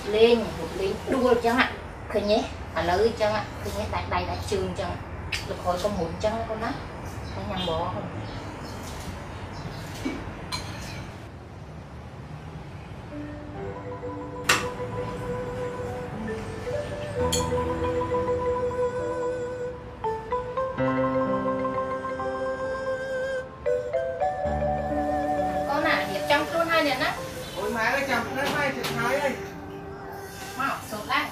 lên đua chẳng ạ khơi nhé lấy chẳng ạ khơi nhé tại đây là trường chẳng được hồi con muốn chẳng con á nó nhằm bó không con à hiệp trong luôn hai liền á ôi má ơi chồng nó mai thiệt thái ơi mau sốt lại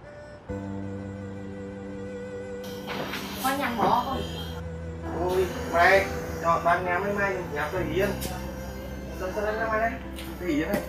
con nhằm bó không ôi mày chọn ban nhà mấy mai nhà tôi yên sao sao đây mai đây tôi yên này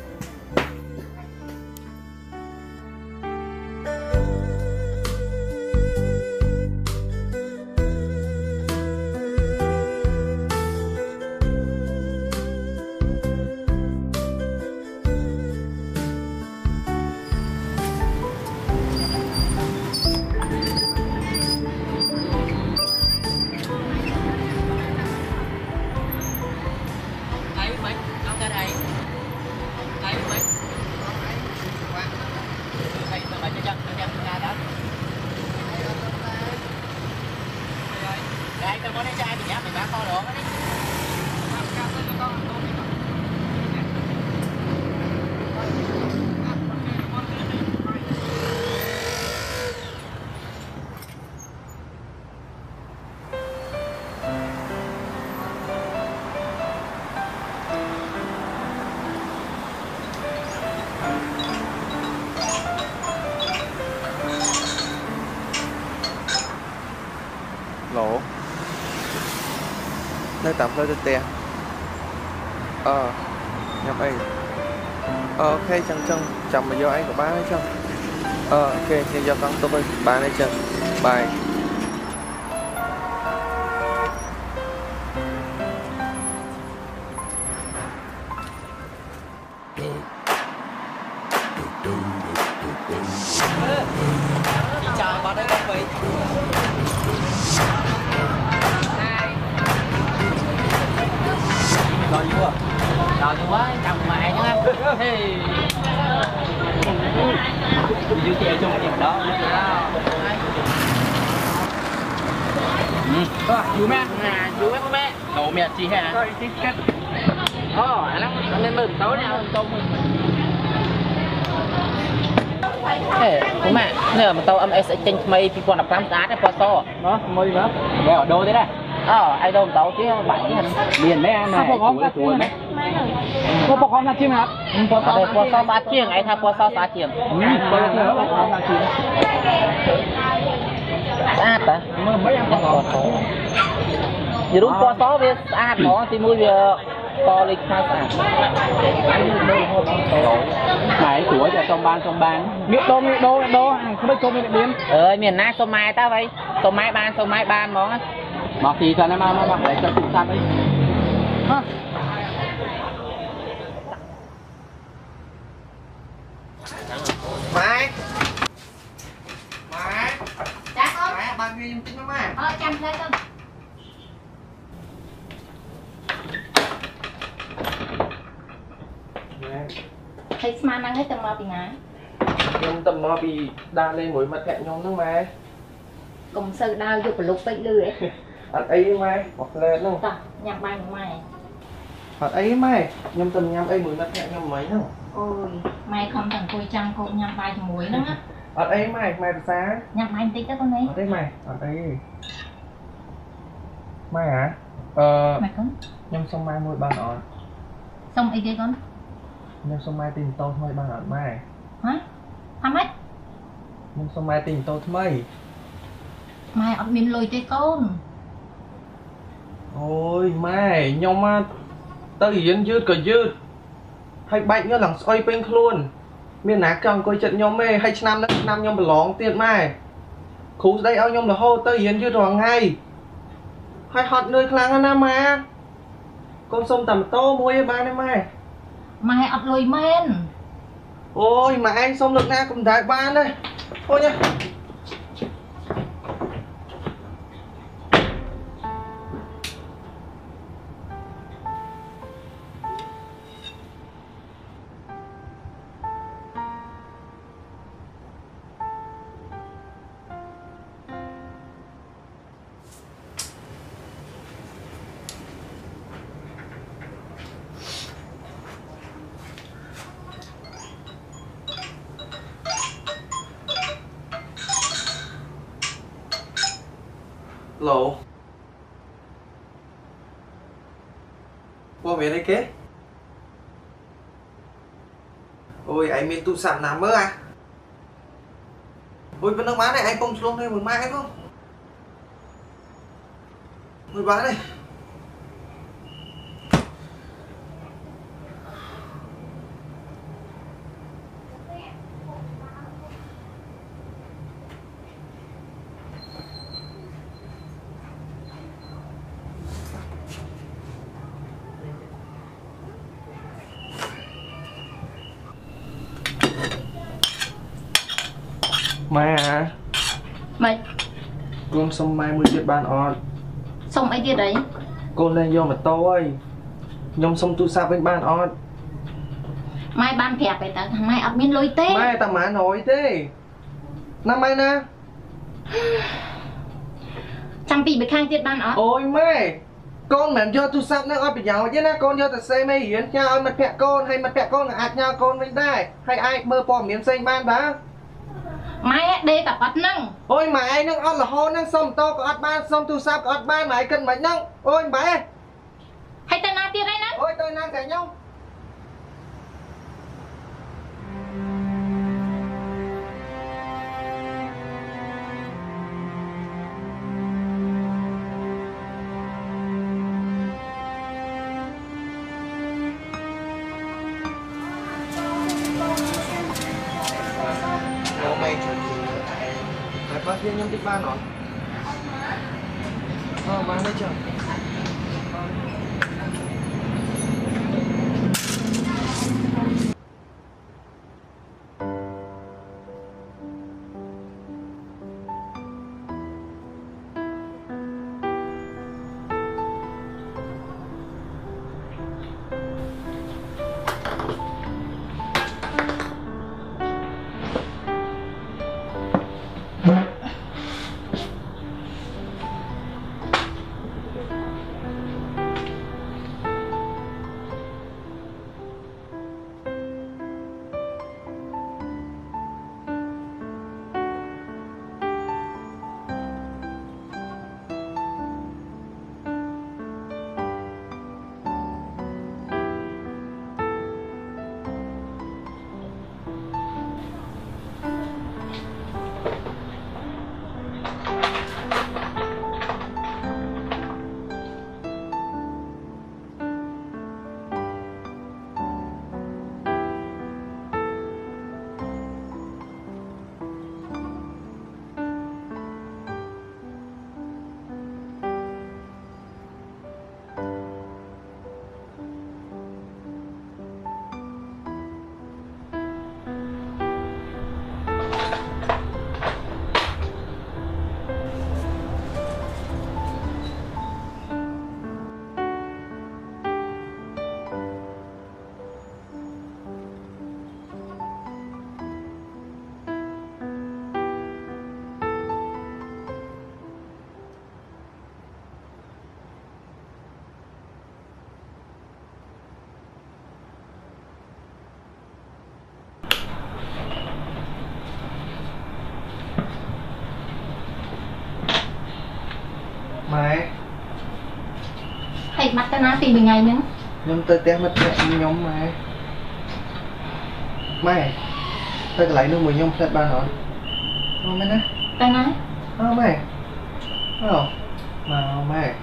lỗ nơi tạm nơi tè nhập ấy ok chân chân chồng mà do anh của ba ấy chân ok thì do con tôi ba này chân bài chào bạn đây các vị rồi chưa rồi chưa quá chồng mẹ nhá em thì vui chơi chung cái đó vui mẹ vui mẹ mẹ đồ mẹ chị hả anh lên mừng tối nào tôm mẹ nè mà tao em sẽ chênh mây khi còn đọc cam cá đấy to nó mây nữa nghe ở đâu thế này ai đâu tao chứ bảy liền mấy em này chuối mấy có bọc con là chiên hả ở đây qua sau 3 chiên ấy tha qua sau 3 chiên sát à mấy em còn gì đúng qua sau về sát nó thì mua về to lịch khai sản mày tuổi giờ trong ban miệng đô không biết công miệng điên miền Nam sông mai ta vậy sông mai ban món mà thì sao mà để cho tụi ta đấy mày dạ con mày ban nghe tiếng nó mà chăm lấy con thấy mà năng hết tầm mò thì ngá nhưng tầm mò bị đa lên mũi mặt hẹn nhóm nước mày cùng sự đau dục lục bậy lười ăn ấy mày hoặc lên đâu nhằm bay mày hoặc ấy mày nhâm tầm nhâm ấy mũi mặt hẹn nhóm mấy đâu ôi mày không cần côi trăng cô nhằm bay muối nữa á ăn ấy mày xa nhằm bay tí đó con ấy ăn ấy mày ăn ấy mày hả mày con nhâm xong mai mua bàn ọt xong ấy kia con nhâm xong mai tìm tôi thôi bàn ọt mày hả thăm ấy nhâm xong mai tìm tôi thôi mày ọt miên lôi tê con ôi mày nhom mà tao yến dư cờ dư hay bệnh nó lằng xoay bên luôn miền nát cầm coi trận nhom mê hay năm nhom bờ lóng tiền mày khú đây ao nhom là hô tao yến dư rồi ngay hay hot nơi khlang anh mà con sông tầm tô mua ba này mày ọt lôi men ôi mà anh sông lực na cùng đại ban đây thôi nhá Lỗ Qua về đây kế Ôi anh mình tụ sạp nằm mơ à Ôi vẫn đang bán này anh bông xuống đây một mai không Ôi bán này Mai à Mày Con xong mai mới biết ban ọt xong ấy kia đấy Con lên vô mà tôi Nhông xong tu sạp với ban ọt mai ban kẹp cái thằng này ấp miếng lôi tê Mai ta má nói thế Năm mai nè trăm bị khang tiết ban ó Ôi mai Con mẹ vô tu sạp nó ọt bị nhau chứ na con vô ta xây mê hiến nhau ơi mặt mẹ con hay mặt mẹ con là ạt nhau con với đây hay ai mơ bỏ miếng xây ban đó mai đê cả bắt nâng Ôi mà ai nâng ọt là hô nâng xong to có ọt ban xong tu sạp có ọt ban mà ai cần mạch nâng Ôi bà hay ta na tiết đấy nè Ôi tôi năng cả nhau Mày chuẩn gì nữa Mày bắt viên nhân tích ban rồi bán đấy chưa Mày hay mắt ta na tìm mình ngày nữa Nhóm tới té mất mẹ nhóm mày Mày Tao lấy nước mùi nhóm thật ban rồi Mày nè ta nói mày Mà mày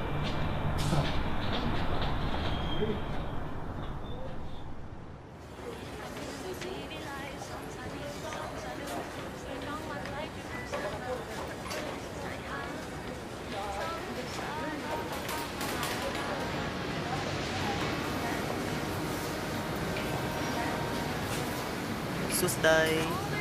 đây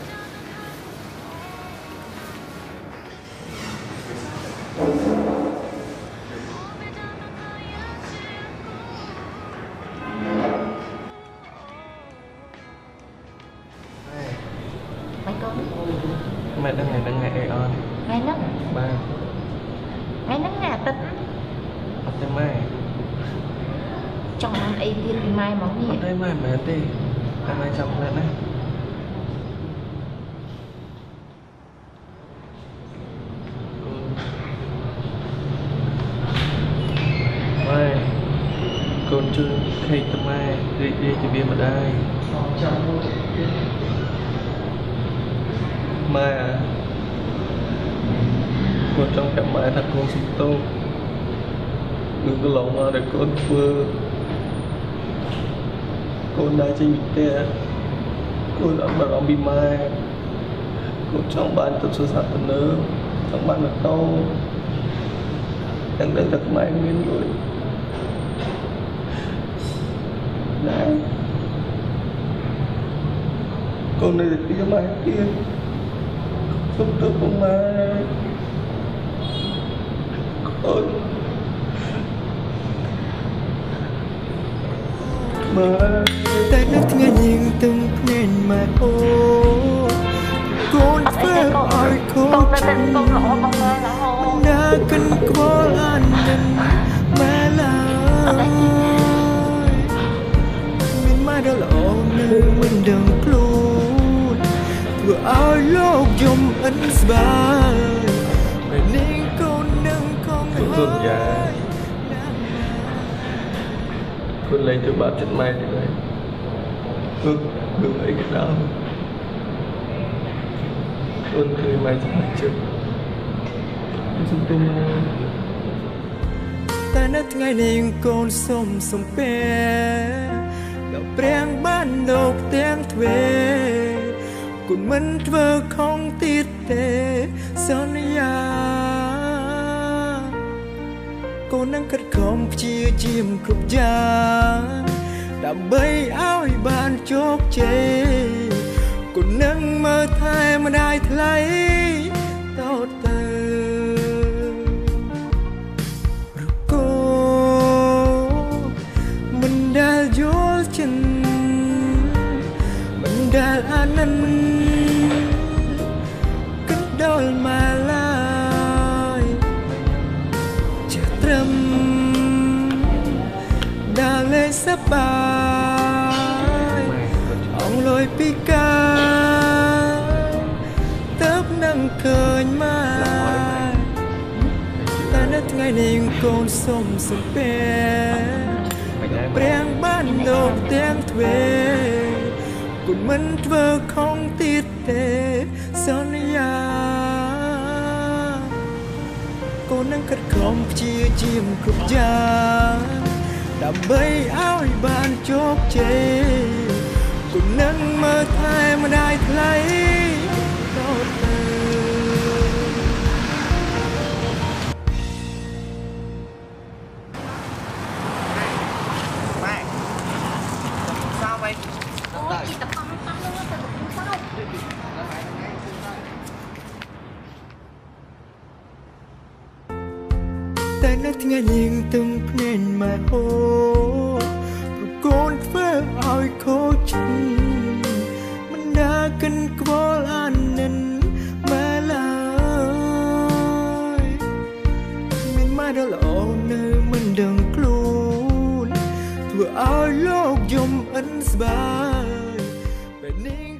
mày con mẹ đang ngày on ngày nấc ba ngày nấc nè tật ở đây mẹ trong năm ấy tiên đi mai món gì ở đây mẹ đi em ai chồng mẹ này រីករាយជាវាម្ដាយម៉ែគាត់ចង់ប្រាប់ម៉ែថាកូនសុំទោសគឺកន្លងមកដែលកូនធ្វើកូនដើរចេញពីផ្ទះកូនអត់បារម្ភពីម៉ែកូនចង់បានទូរស័ព្ទទំនើបចង់បានម៉ូតូទាំងតែខ្មែរមានលុយណាកូននៅទីម៉ែទៀតសុំទោសផងម៉ែកូនម៉ែតែនៅថ្ងៃយើងទាំងភ្នែកម៉ែអូកូនធ្វើឲ្យកូនតែកូនល្អបងម៉ែណាអូណាកិនខ្វល់អាននឹងម៉ែឡើយមានម៉ែដ៏ល្អនៅមិនដឹងខ្លួនធ្វើឲ្យលោកយំអិនស្បាយពេលនេះកូននឹងខំសន្យាកូនលែងទៅបាត់ចិត្តម៉ែទេហើយគឺអីក៏ដោយកូនឃើញម៉ែស្អាតចិត្តសុំទោសតែនៅថ្ងៃនេះកូនសុំសំពែដល់ព្រាំងបានលោកទាំងទ្វេកូនមិនធ្វើខំទៀតទេសន្យាកូននឹងខិតខំព្យាយាមគ្រប់យ៉ាងដើម្បីឲ្យបានជោគជ័យកូននឹងមើលថែម្ដាយថ្លៃតទៅរកូមិនដែលយល់ចិនមិនដែលអាណិនគិតដល់ម៉ែឡើយជាត្រឹមដែលលេងសប្បាយអងលុយពីកាទៅនឹងឃើញម៉ែតែនៅថ្ងៃនេះកូនសុំសំពែព្រាំងបានលោកទាំងទ្វេកូនមិនធ្វើខំទៀតទេសន្យាកូននឹងខិតខំព្យាយាមគ្រប់យ៉ាងដើម្បីឲ្យបានជោគជ័យកូននឹងមើលថែម្ដាយថ្លៃតទៅម៉ែសោវិញអូជីតប៉ាំប៉ាំនោះទៅសោតែនៅថ្ងៃយើងទាំងភ្នែកម៉ែអូប្រកូនធ្វើឲ្យខូចចិត្តមិនដាកិនខ្វល់អានិនម៉ែឡើយមានម៉ែដ៏ល្អនៅមិនដឹងខ្លួនធ្វើឲ្យលោកយំអិនស្បាយពេលនេះ